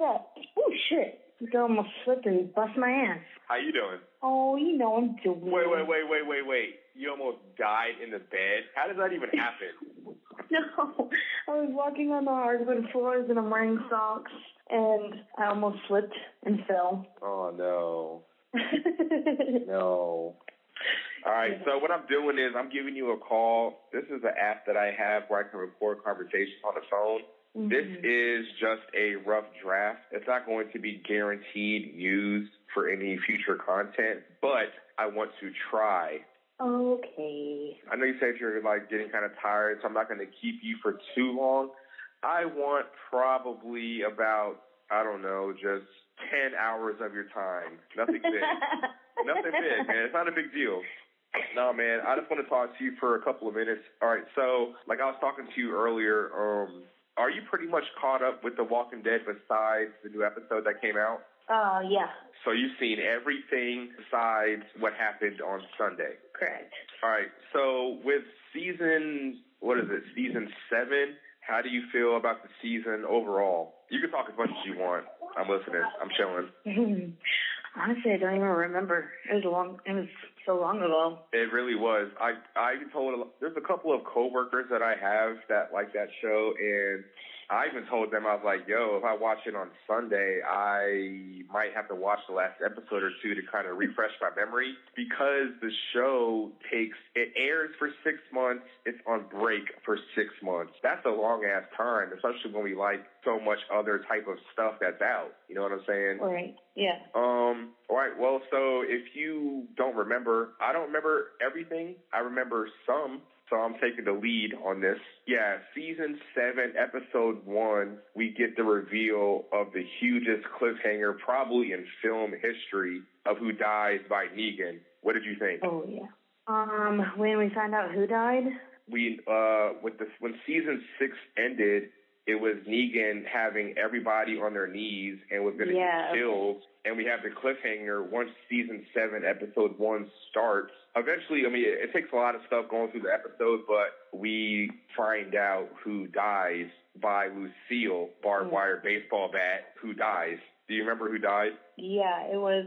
that? Oh, shit. You almost slipped and bust my ass. How you doing? Oh, you know I'm doing. Wait. You almost died in the bed? How does that even happen? No. I was walking on the hardwood floors and I'm wearing socks, and I almost slipped and fell. Oh, no. No. All right, so what I'm doing is I'm giving you a call. This is an app that I have where I can record conversations on the phone. Mm-hmm. This is just a rough draft. It's not going to be guaranteed used for any future content, but I want to try. Okay. I know you said you're getting kind of tired, so I'm not going to keep you for too long. I want probably about, just 10 hours of your time. Nothing big. Nothing big, man. It's not a big deal. No, man, I just want to talk to you for a couple of minutes. All right, so I was talking to you earlier, are you pretty much caught up with The Walking Dead besides the new episode that came out? Yeah. So you've seen everything besides what happened on Sunday? Correct. All right, so with season 7, how do you feel about the season overall? You can talk as much as you want. I'm listening. I'm chilling. Honestly, I don't even remember. It was so long ago. It really was. I even told, there's a couple of coworkers that I have that like that show, and I even told them, I was like, yo, if I watch it on Sunday, I might have to watch the last episode or two to kind of refresh my memory, because the show it airs for 6 months, it's on break for 6 months. That's a long ass time, especially when we like so much other type of stuff that's out. You know what I'm saying? Right. Yeah. All right. Well, so if you don't remember, I don't remember everything. I remember some. So I'm taking the lead on this. Yeah, season 7, episode 1, we get the reveal of the hugest cliffhanger probably in film history of who dies by Negan. What did you think? Oh, yeah. When we found out who died? When season 6 ended, it was Negan having everybody on their knees and was going to get killed. Okay. And we have the cliffhanger once season 7, episode 1 starts. Eventually, it takes a lot of stuff going through the episode, but we find out who dies by Lucille, barbed wire baseball bat, who dies. Do you remember who died? Yeah, it was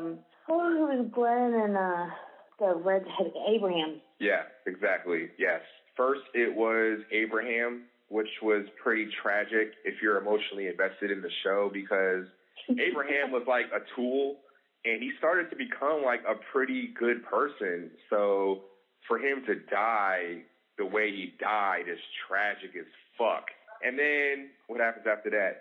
Glenn and the redhead Abraham. Yeah, exactly. Yes. First, it was Abraham, which was pretty tragic if you're emotionally invested in the show, because Abraham was like a tool, and he started to become like a pretty good person. So for him to die the way he died is tragic as fuck. And then what happens after that?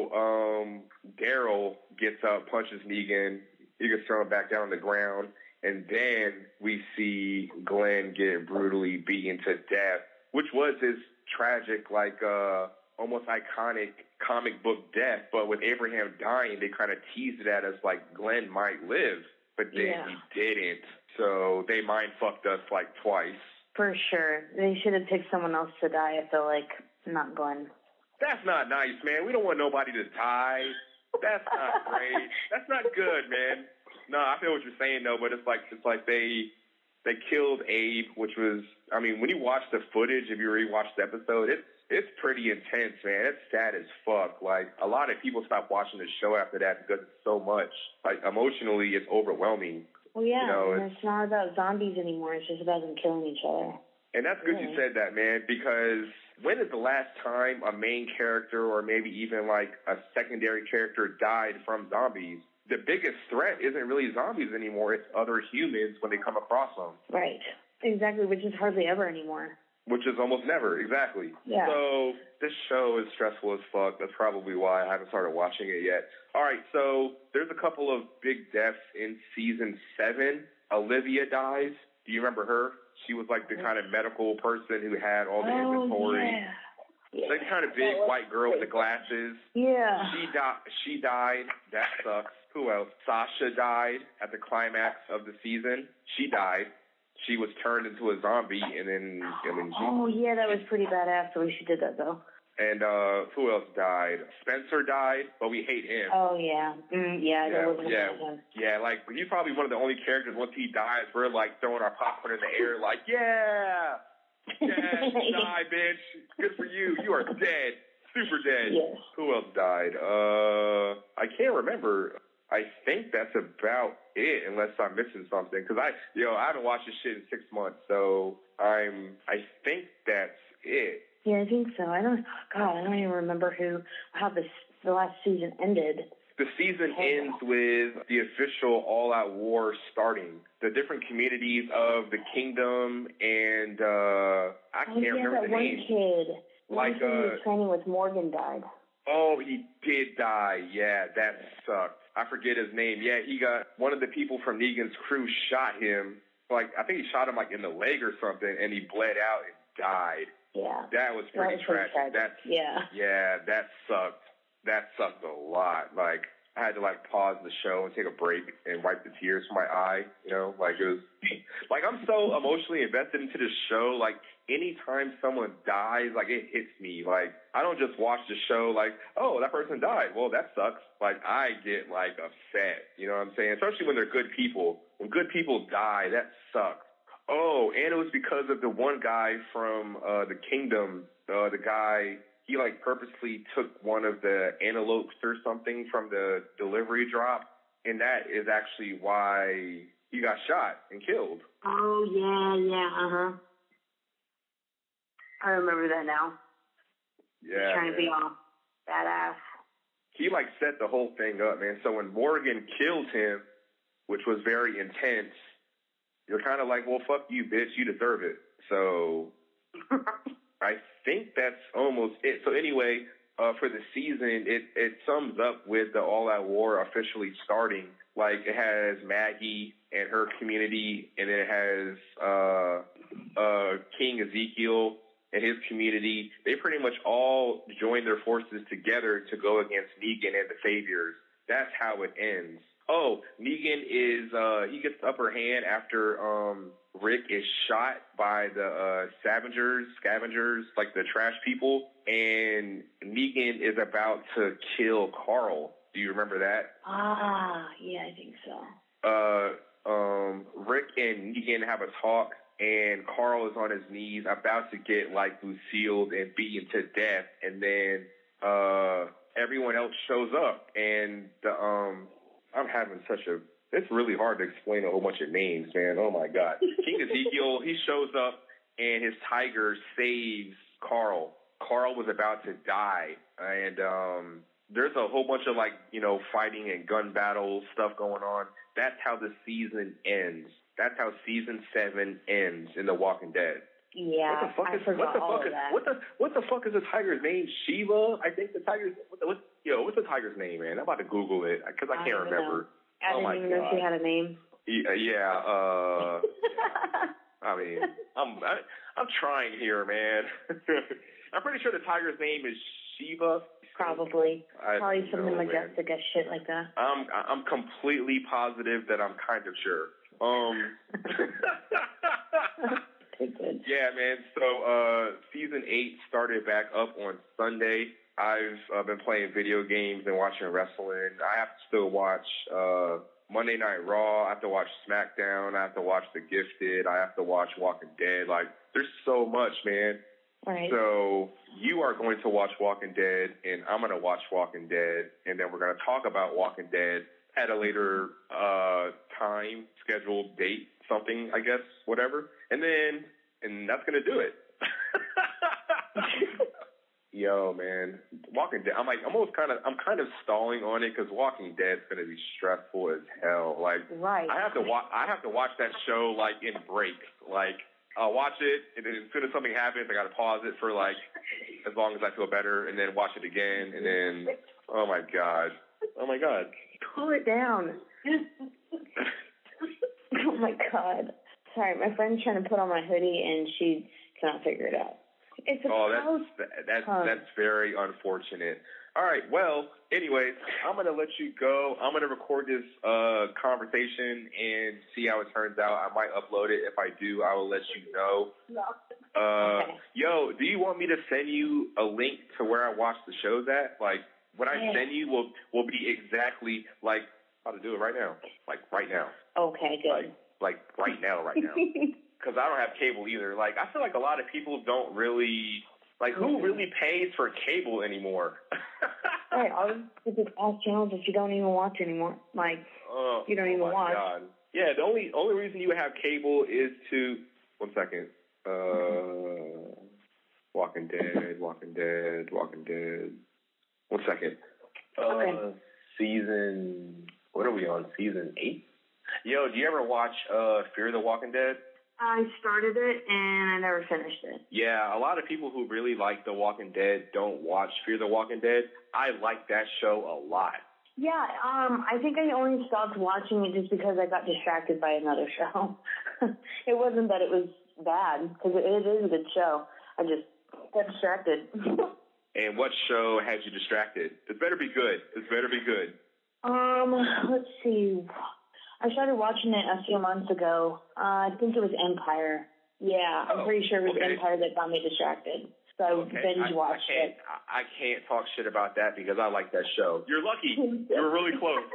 Daryl gets up, punches Negan. He gets thrown back down on the ground. And then we see Glenn get brutally beaten to death, which was his tragic, almost iconic comic book death. But with Abraham dying, they kind of teased it at us like Glenn might live, but then he didn't. So they mind fucked us twice. For sure. They should have picked someone else to die, I feel like, not Glenn. That's not nice, man. We don't want nobody to die. That's not great. That's not good, man. No, I feel what you're saying, though, but it's like they killed Abe, which was, when you watch the footage, if you rewatch the episode, it's pretty intense, man. It's sad as fuck. A lot of people stop watching the show after that because it's so much. Emotionally, it's overwhelming. Well, yeah, it's not about zombies anymore. It's just about them killing each other. And that's good you said that, man, because when is the last time a main character or maybe even a secondary character died from zombies? The biggest threat isn't really zombies anymore. It's other humans when they come across them. Right. Exactly, which is hardly ever anymore. Which is almost never, exactly. Yeah. So this show is stressful as fuck. That's probably why I haven't started watching it yet. All right, so there's a couple of big deaths in season 7. Olivia dies. Do you remember her? She was the kind of medical person who had all the inventory. Yeah. The kind of big white girl with the glasses. Yeah. She died. That sucks. Who else? Sasha died at the climax of the season. She died. She was turned into a zombie, and then that was pretty badass the way she did that, though. And who else died? Spencer died, but we hate him. Oh yeah, yeah. He's probably one of the only characters. Once he dies, we're throwing our popcorn in the air, yeah, die, bitch. Good for you. You are dead. Super dead. Yes. Who else died? I can't remember. I think that's about it, unless I'm missing something. Because I haven't watched this shit in 6 months, so I think that's it. Yeah, I think so. I don't even remember how the last season ended. The season ends with the official all-out war starting. The different communities of the kingdom, and I can't remember the name. One kid. Like he was training with Morgan died. Oh, he did die. Yeah, that sucked. I forget his name. Yeah, he got one of the people from Negan's crew shot him. Like, I think he shot him like in the leg or something, and he bled out and died. Yeah. That was pretty tragic. Yeah, that sucked. That sucked a lot. Like, I had to like pause the show and take a break and wipe the tears from my eye. Like it was like I'm so emotionally invested into this show. Like anytime someone dies, like it hits me. Like I don't just watch the show like, oh, that person died. Well, that sucks. Like I get like upset. You know what I'm saying? Especially when they're good people. When good people die, that sucks. Oh, and it was because of the one guy from the Kingdom, the guy. He, like, purposely took one of the antelopes or something from the delivery drop, and that is actually why he got shot and killed. Oh, yeah, I remember that now. Yeah, He's trying to be all badass. He, like, set the whole thing up, man. So when Morgan killed him, which was very intense, you're kind of like, well, fuck you, bitch. You deserve it. So... I think that's almost it. So anyway, for the season, it sums up with the all-out war officially starting. Like it has Maggie and her community, and then it has King Ezekiel and his community. They pretty much all join their forces together to go against Negan and the Saviors. That's how it ends. Oh, Negan he gets the upper hand after Rick is shot by the scavengers, like the trash people, and Negan is about to kill Carl. Do you remember that? Yeah, I think so. Rick and Negan have a talk, and Carl is on his knees about to get like Lucille and beaten to death, and then everyone else shows up, and I'm having it's really hard to explain a whole bunch of names, man. Oh, my God. King Ezekiel, he shows up, and his tiger saves Carl. Carl was about to die, and there's a whole bunch of, like, fighting and gun battle stuff going on. That's how the season ends. That's how season 7 ends in The Walking Dead. Yeah, I forgot all of that. What the fuck is the tiger's name? Shiva? I think the tiger's... what's the tiger's name, man? I'm about to Google it, because I can't remember. I didn't even know she had a name. Yeah. I mean, I'm trying here, man. I'm pretty sure the tiger's name is Shiva. Probably something majestic as shit like that. I'm completely positive that I'm kind of sure. Yeah, man. So season 8 started back up on Sunday. I've been playing video games and watching wrestling. I have to still watch Monday Night Raw. I have to watch SmackDown. I have to watch The Gifted. I have to watch Walking Dead. Like, there's so much, man. Right. So you are going to watch Walking Dead, and I'm going to watch Walking Dead, and then we're going to talk about Walking Dead at a later time, scheduled date, something, I guess, whatever. And that's going to do it. Yo, man, Walking Dead. I'm kind of stalling on it because Walking Dead's going to be stressful as hell. Like, right. I have to watch that show like in breaks. Like, I'll watch it, and then as soon as something happens, I got to pause it for like as long as I feel better, and then watch it again, and then oh my god. Calm it down. Oh my god. Sorry, my friend's trying to put on my hoodie, and she cannot figure it out. It's that's very unfortunate. All right, well, anyways, I'm going to let you go. I'm going to record this conversation and see how it turns out. I might upload it. If I do, I will let you know. Okay. Yo, do you want me to send you a link to where I watch the shows at? Like, what I send you will be exactly like how to do it right now. Like, right now. Okay, good. Like right now. Because I don't have cable either. Like, I feel like a lot of people don't really Like, who really pays for cable anymore? Right, all these ass channels that you don't even watch anymore. Like, you don't even watch. God. Yeah, the only reason you have cable is to... One second. Walking Dead. One second. Okay. Season... What are we on? Season 8? Yo, do you ever watch Fear the Walking Dead? I started it, and I never finished it. Yeah, a lot of people who really like The Walking Dead don't watch Fear the Walking Dead. I like that show a lot. Yeah, I think I only stopped watching it just because I got distracted by another show. It wasn't that it was bad, because it is a good show. I just got distracted. And what show had you distracted? It better be good. Let's see. I started watching it a few months ago. I think it was Empire. Yeah, I'm pretty sure it was Empire that got me distracted. So I binge watched it. I can't talk shit about that because I like that show. You're lucky. You were really close.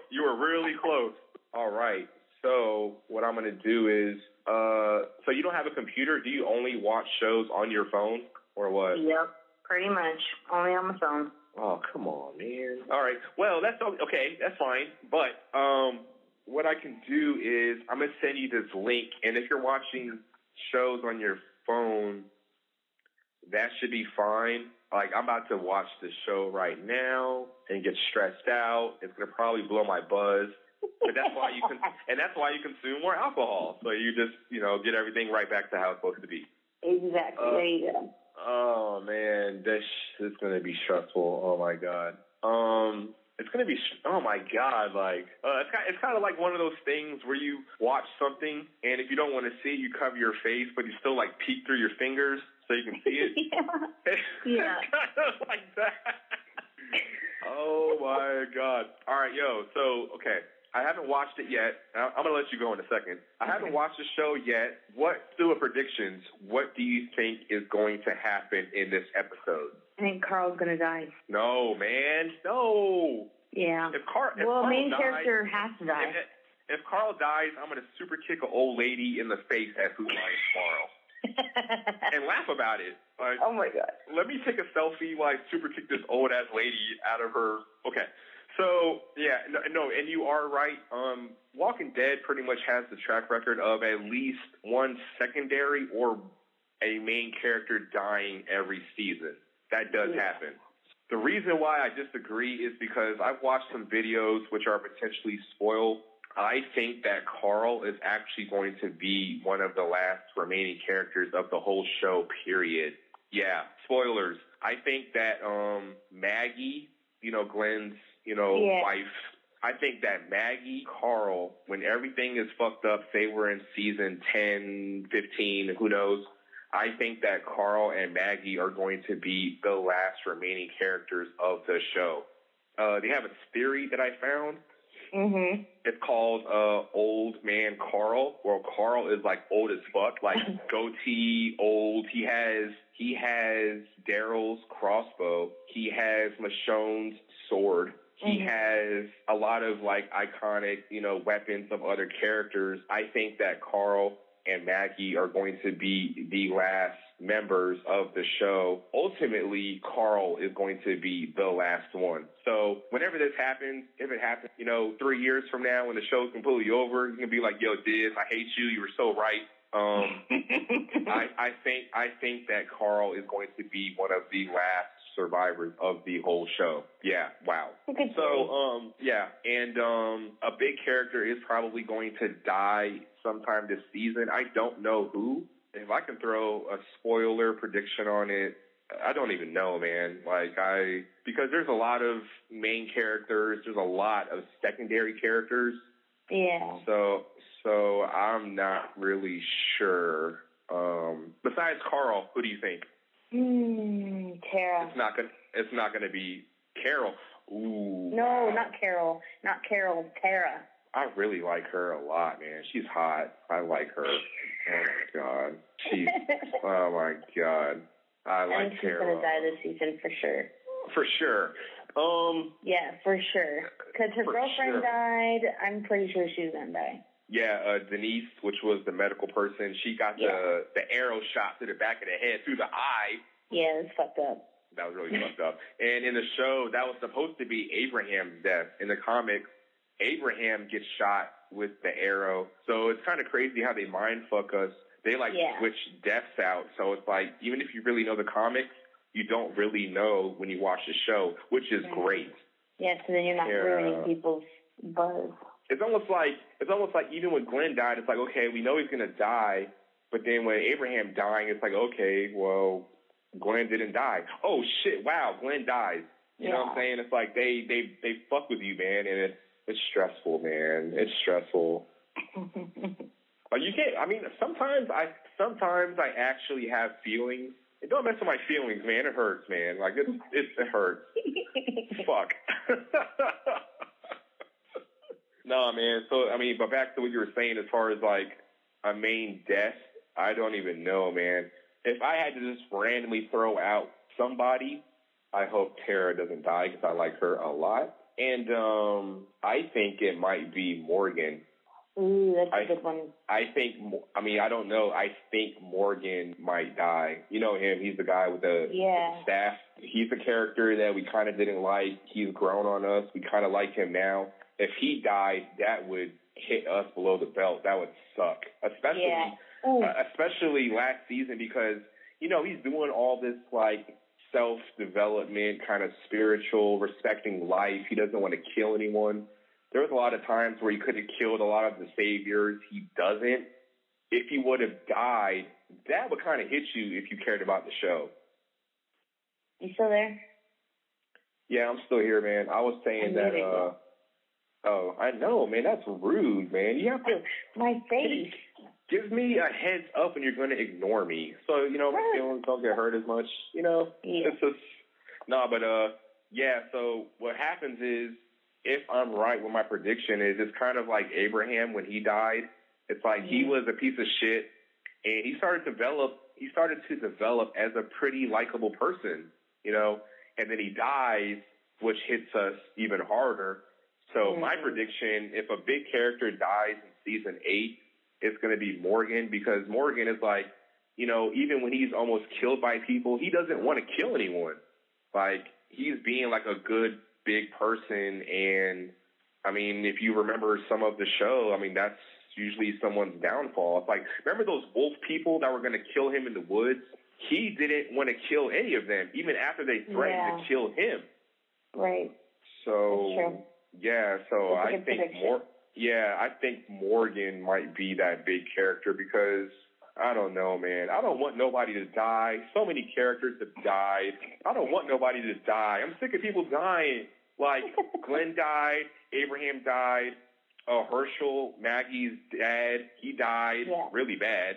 All right. So what I'm going to do is, so you don't have a computer? Do you only watch shows on your phone or what? Yep, pretty much. Only on my phone. Oh, come on, man. All right. Well, that's okay. That's fine. But what I can do is I'm going to send you this link, and if you're watching shows on your phone, that should be fine. Like, I'm about to watch the show right now and get stressed out. It's going to probably blow my buzz. But that's why you consume more alcohol. So you just, get everything right back to how it's supposed to be. Exactly. There you go. Oh, man, this is going to be stressful. Oh, my God. It's going to be, oh, my God, like, it's kind of like one of those things where you watch something, and if you don't want to see it, you cover your face, but you still, like, peek through your fingers so you can see it. Yeah. It's kind of like that. Oh, my God. All right, so, okay. I haven't watched it yet. I'm going to let you go in a second. I haven't watched the show yet. Do a predictions. What do you think is going to happen in this episode? I think Carl's going to die. No, man. No. Yeah. If Carl main dies, character has to die. If Carl dies, I'm going to super kick an old lady in the face at Food Lion tomorrow. And laugh about it. Like, oh, my God. Let me take a selfie, super kick this old-ass lady out of her. Okay. So, yeah, no, and you are right. Walking Dead pretty much has the track record of at least one secondary or a main character dying every season. That does happen. The reason why I disagree is because I've watched some videos which are potentially spoiled. I think that Carl is actually going to be one of the last remaining characters of the whole show, period. Yeah, spoilers. I think that Maggie, Glenn's wife. I think that Maggie, Carl, when everything is fucked up, say we're in season 10, 15, who knows, I think that Carl and Maggie are going to be the last remaining characters of the show. They have a theory that I found. Mm-hmm. It's called Old Man Carl, where Carl is old as fuck, goatee, old. He has Daryl's crossbow. He has Michonne's sword. He has a lot of iconic, weapons of other characters. I think that Carl and Maggie are going to be the last members of the show. Ultimately, Carl is going to be the last one. So whenever this happens, if it happens, 3 years from now when the show's completely over, you can be like, yo, Diz, I hate you. You were so right. I think that Carl is going to be one of the last survivors of the whole show. Yeah, wow. So, and a big character is probably going to die sometime this season. I don't know who. If I can throw a spoiler prediction on it, I don't even know, man. Because there's a lot of main characters, there's a lot of secondary characters. Yeah. So I'm not really sure. Besides Carl, who do you think? Tara. It's not gonna be Carol. Ooh. No, not Carol. Not Carol. Tara. I really like her a lot, man. She's hot. I like her. Oh my God. Oh my God. I like she's Tara. She's gonna die this season for sure. For sure. Yeah, for sure. Because her girlfriend died. I'm pretty sure she's gonna die. Yeah, Denise, which was the medical person, she got the arrow shot to the back of the head through the eye. Yeah, it's fucked up. That was really fucked up. And in the show, that was supposed to be Abraham's death. In the comics, Abraham gets shot with the arrow. So it's kind of crazy how they mind fuck us. They switch deaths out. So it's like, even if you really know the comics, you don't really know when you watch the show, which is great. Yeah, so then you're not ruining people's buzz. It's almost like even when Glenn died, it's like, okay, we know he's gonna die, but then when Abraham dying, it's like, okay, well, Glenn didn't die. Oh shit! Wow, Glenn died. You know what I'm saying? It's like they fuck with you, man, and it's stressful, man. It's stressful. But you can't. I mean, sometimes I actually have feelings. It don't mess with my feelings, man. It hurts, man. Like it hurts. Fuck. No, man. So I mean, but back to what you were saying as far as like a main death, I don't even know, man. If I had to just randomly throw out somebody, I hope Tara doesn't die because I like her a lot. And I think it might be Morgan. Ooh, that's a good one. I don't know. I think Morgan might die. You know him. He's the guy with the staff. He's a character that we kind of didn't like. He's grown on us. We kind of like him now. If he died, that would hit us below the belt. That would suck. Especially last season because, you know, he's doing all this, like, self-development, kind of spiritual, respecting life. He doesn't want to kill anyone. There was a lot of times where he could have killed a lot of the saviors. He doesn't. If he would have died, that would kind of hit you if you cared about the show. You still there? Yeah, I'm still here, man. I was saying that, oh, I know, man. That's rude, man. You have to... My face. Give me a heads up and you're going to ignore me. So, you know, my feelings don't get hurt as much, you know? Yeah. It's just... No, but, so what happens is, if I'm right with my prediction, is it's kind of like Abraham when he died. It's like he was a piece of shit, and he started to develop as a pretty likable person, you know? And then he dies, which hits us even harder. So my prediction, if a big character dies in season 8, it's going to be Morgan, because Morgan is like, you know, even when he's almost killed by people, he doesn't want to kill anyone. Like, he's being like a good, big person. And, I mean, if you remember some of the show, I mean, that's usually someone's downfall. It's like, remember those wolf people that were going to kill him in the woods? He didn't want to kill any of them, even after they threatened to kill him. Right. So, that's true. Yeah, so I think Morgan might be that big character because, I don't know, man. I don't want nobody to die. So many characters have died. I don't want nobody to die. I'm sick of people dying. Like, Glenn died. Abraham died. Herschel, Maggie's dad, he died really bad.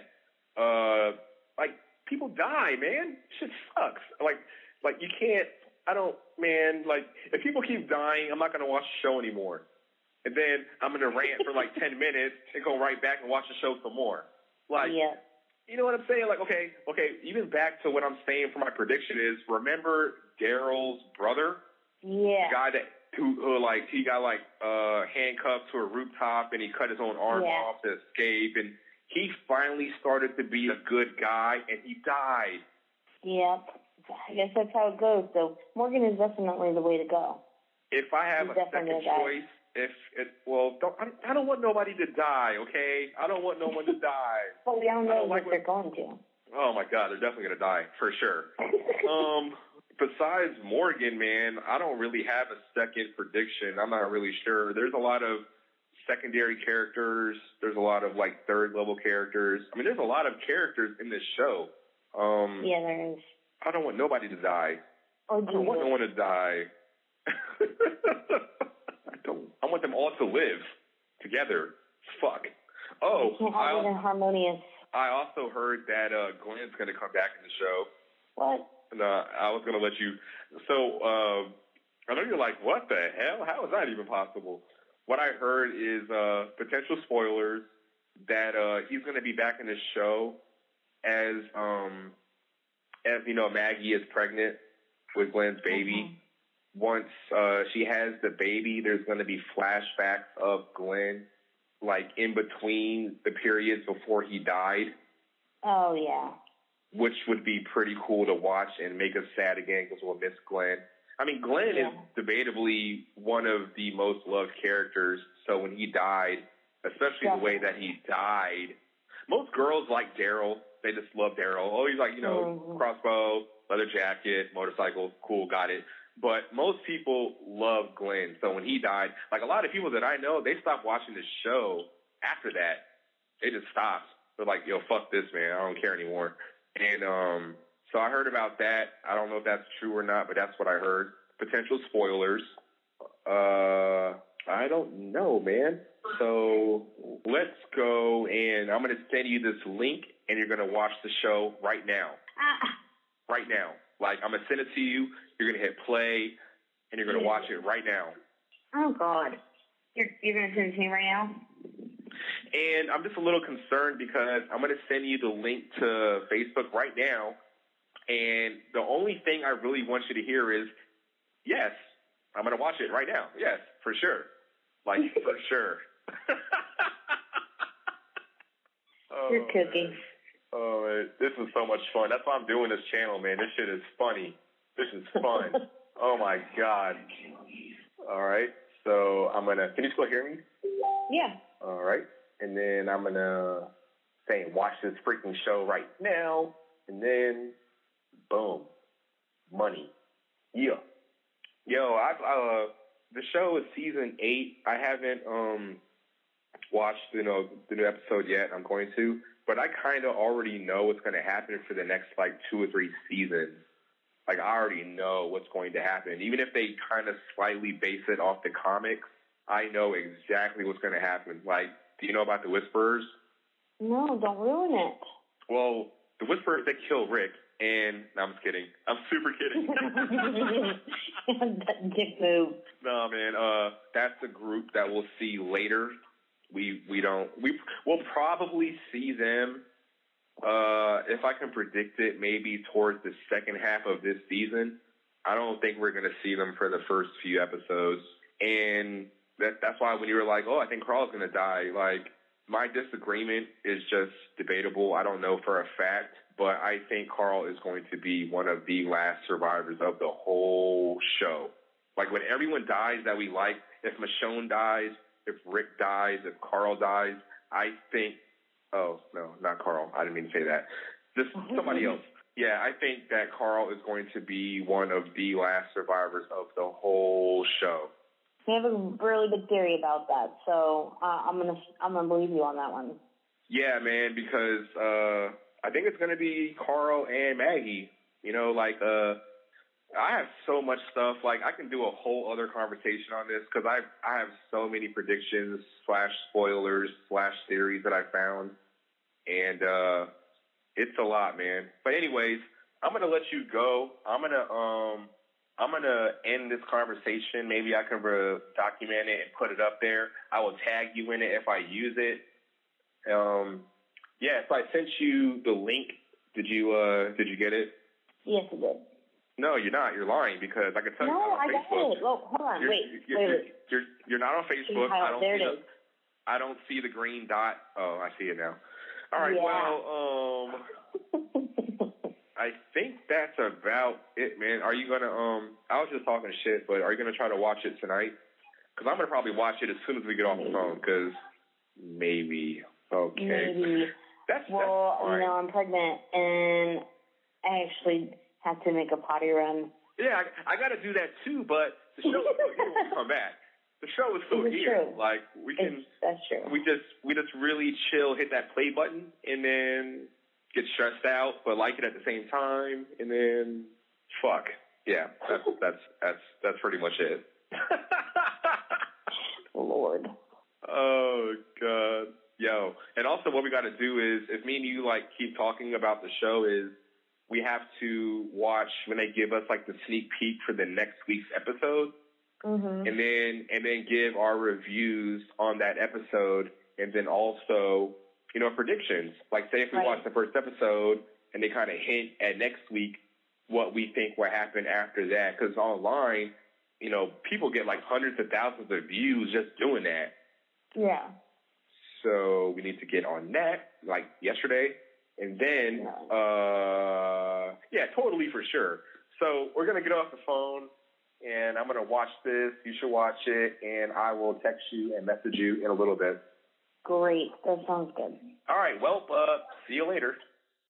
Like, people die, man. Shit sucks. Like you can't, like, if people keep dying, I'm not going to watch the show anymore. And then I'm going to rant for like 10 minutes and go right back and watch the show some more. Like, you know what I'm saying? Like, okay, even back to what I'm saying for my prediction is, remember Daryl's brother? Yeah. The guy he got handcuffed to a rooftop and he cut his own arm off to escape, and he finally started to be a good guy and he died. Yep. I guess that's how it goes. So Morgan is definitely the way to go. If I have a second choice, I don't want nobody to die, okay? I don't want no one to die. But we don't know what they're going to. Oh, my God, they're definitely going to die, for sure. Besides Morgan, man, I don't really have a second prediction. I'm not really sure. There's a lot of secondary characters. There's a lot of, like, third-level characters. I mean, there's a lot of characters in this show. Yeah, there is. I don't want nobody to die. I don't want no one to die. I want them all to live together. Fuck. Oh, harmonious. I also heard that Glenn's going to come back in the show. What? No, I was going to let you. So, I know you're like, what the hell? How is that even possible? What I heard is potential spoilers that he's going to be back in the show as you know, Maggie is pregnant with Glenn's baby. Once she has the baby, there's going to be flashbacks of Glenn, like, in between the periods before he died. Oh, yeah. which would be pretty cool to watch and make us sad again because we'll miss Glenn. I mean, Glenn is debatably one of the most loved characters. So when he died, especially the way that he died, most girls like Daryl. They just love Daryl. Oh, he's like, crossbow, leather jacket, motorcycle, cool, got it. But most people love Glenn. So when he died, like a lot of people that I know, they stopped watching the show after that. They just stopped. They're like, yo, fuck this, man. I don't care anymore. And so I heard about that. I don't know if that's true or not, but that's what I heard. Potential spoilers. I don't know, man. So let's go, and I'm going to send you this link, and you're going to watch the show right now. Right now. Like, I'm going to send it to you. You're going to hit play, and you're going to watch it right now. Oh, God. You're going to send it to me right now? And I'm just a little concerned because I'm going to send you the link to Facebook right now, and the only thing I really want you to hear is, yes, I'm going to watch it right now. Yes, for sure. Like, for sure. You're cooking. Oh, man, this is so much fun. That's why I'm doing this channel, man. This shit is funny. This is fun. Oh, my God. All right. So I'm going to – can you still hear me? Yeah. All right. And then I'm going to say watch this freaking show right now. And then, boom, money. Yeah. Yo, the show is season 8. I haven't watched the new episode yet. I'm going to, but I kind of already know what's going to happen for the next like 2 or 3 seasons. Like I already know what's going to happen. Even if they kind of slightly base it off the comics, I know exactly what's going to happen. Like, do you know about the Whisperers? No, don't ruin it. Well, the Whisperers, they kill Rick. And no, I'm just kidding. I'm super kidding. That dick move. No, man. That's a group that we'll see later. We'll probably see them. If I can predict it, maybe towards the second half of this season. I don't think we're going to see them for the first few episodes. And that's why when you were like, oh, I think Carl's going to die, like, my disagreement is just debatable. I don't know for a fact, but I think Carl is going to be one of the last survivors of the whole show. Like, when everyone dies that we like, if Michonne dies, if Rick dies, if Carl dies, I think – oh, no, not Carl. I didn't mean to say that. Just somebody else. Yeah, I think that Carl is going to be one of the last survivors of the whole show. I have a really good theory about that, so I'm gonna believe you on that one. Yeah, man, because I think it's gonna be Carl and Maggie. You know, like I have so much stuff. Like I can do a whole other conversation on this because I have so many predictions / spoilers / theories that I found, and it's a lot, man. But anyways, I'm gonna let you go. I'm gonna end this conversation. Maybe I can document it and put it up there. I will tag you in it if I use it. Yeah, so I sent you the link. Did you get it? Yes, I did. No, you're not. You're lying because I can tell you No, on I Facebook. got it. Well, hold on. Wait. You're not on Facebook. I don't see the green dot. Oh, I see it now. All right. Yeah. Well, I think that's about it, man. Are you gonna I was just talking shit, but are you gonna try to watch it tonight? Because I'm gonna probably watch it as soon as we get off the phone. Because maybe. Okay. Maybe. That's fine. I'm pregnant and I actually have to make a potty run. Yeah, I got to do that too. But the show is still here when we come back. The show is still here. True. Like we can. That's true. We just really chill, hit that play button, and then get stressed out, but like it at the same time, and then fuck. Yeah, that's pretty much it. Lord. Oh God. Yo. And also what we gotta do is if me and you like keep talking about the show is we have to watch when they give us like the sneak peek for the next week's episode. Mm-hmm. And then give our reviews on that episode and then also predictions. Like, say if we watch the first episode and they kind of hint at next week what we think will happen after that. Because online, people get like hundreds of thousands of views just doing that. Yeah. So we need to get on that, like yesterday, And then, totally for sure. So we're going to get off the phone, and I'm going to watch this. You should watch it, and I will text you and message you in a little bit. Great. That sounds good. All right. Well, see you later.